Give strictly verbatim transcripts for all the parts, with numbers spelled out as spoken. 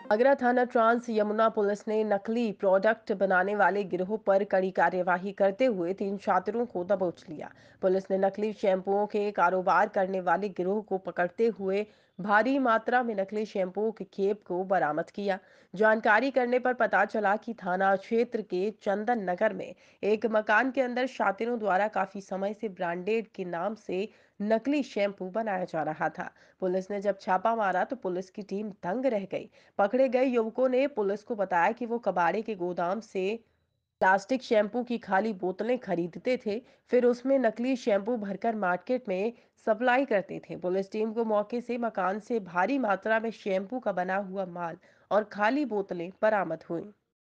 आगरा थाना trans Yamuna police ने नकली प्रोडक्ट बनाने वाले गिरोह पर कड़ी कार्यवाही करते हुए तीन छात्रों को दबोच लिया। पुलिस ने नकली शैंपुओं के कारोबार करने वाले गिरोह को पकड़ते हुए भारी मात्रा में नकली शैंपुओं की खेप को बरामद किया। जानकारी करने पर पता चला कि थाना क्षेत्र के चंदन नगर में एक मकान के अंदर छात्रों द्वारा काफी समय से ब्रांडेड के नाम से नकली शैंपू बनाया जा रहा था। पुलिस ने जब छापा मारा तो पुलिस की टीम दंग रह गई। पकड़े गए युवकों ने पुलिस को बताया कि वो कबाड़े के गोदाम से प्लास्टिक शैंपू की खाली बोतलें खरीदते थे, फिर उसमें नकली शैंपू भरकर मार्केट में सप्लाई करते थे। पुलिस टीम को मौके से मकान से भारी मात्रा में शैंपू का बना हुआ माल और खाली बोतलें बरामद हुई।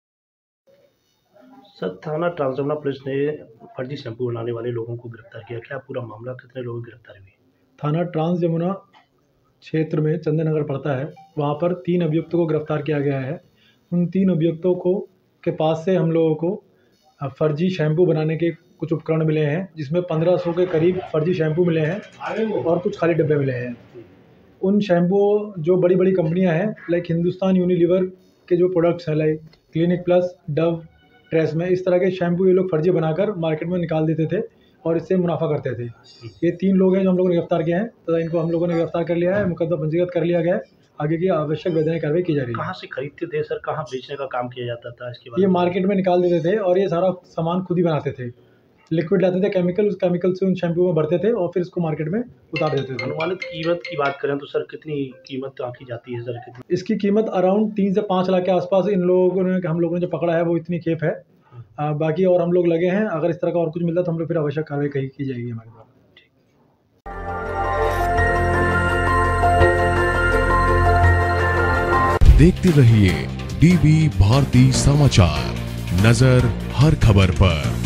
सर, थाना ट्रांस पुलिस ने फर्जी शैंपू बनाने वाले लोगों को गिरफ्तार किया। क्या पूरा मामला, कितने लोगों की गिरफ्तारी हुई? थाना ट्रांस यमुना क्षेत्र में चंदन नगर पड़ता है, वहाँ पर तीन अभियुक्तों को गिरफ्तार किया गया है। उन तीन अभियुक्तों को के पास से हम लोगों को फर्जी शैम्पू बनाने के कुछ उपकरण मिले हैं, जिसमें पंद्रह सौ के करीब फर्जी शैम्पू मिले हैं और कुछ खाली डब्बे मिले हैं। उन शैम्पू जो बड़ी बड़ी कंपनियां हैं, लाइक हिंदुस्तान यूनिलीवर के जो प्रोडक्ट्स हैं, like Clinic Plus, Dove, Tresemme, इस तरह के शैम्पू ये लोग फर्जी बनाकर मार्केट में निकाल देते थे और इससे मुनाफा करते थे। ये तीन लोग हैं जो हम लोगों ने गिरफ्तार किए हैं, तो इनको हम लोगों ने गिरफ्तार कर लिया है, मुकदमा पंजीकृत कर लिया गया है। आगे की आवश्यक वैधानिक कार्रवाई की जा रही है। कहाँ से खरीदते थे सर, कहाँ बेचने का काम किया जाता था इसके बारे ये में? मार्केट में निकाल देते थे और ये सारा सामान खुद ही बनाते थे। लिक्विड लाते थे, केमिकल, उस केमिकल से उन शैम्पू में भरते थे और फिर इसको मार्केट में उतार देते थे। अनुमानित कीमत की बात करें तो सर कितनी कीमत आंकी जाती है सर? कितनी? इसकी कीमत अराउंड तीन से पाँच लाख के आसपास इन लोगों ने हम लोगों ने जो पकड़ा है वो इतनी खेप है। आ, बाकी और हम लोग लगे हैं, अगर इस तरह का और कुछ मिलता तो हम लोग फिर आवश्यक कार्रवाई की जाएगी हमारे द्वारा। देखते रहिए डीबी भारती समाचार, नजर हर खबर पर।